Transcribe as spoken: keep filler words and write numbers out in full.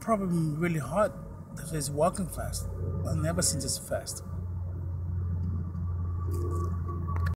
probably really hard because it's walking fast. I've never seen this fast.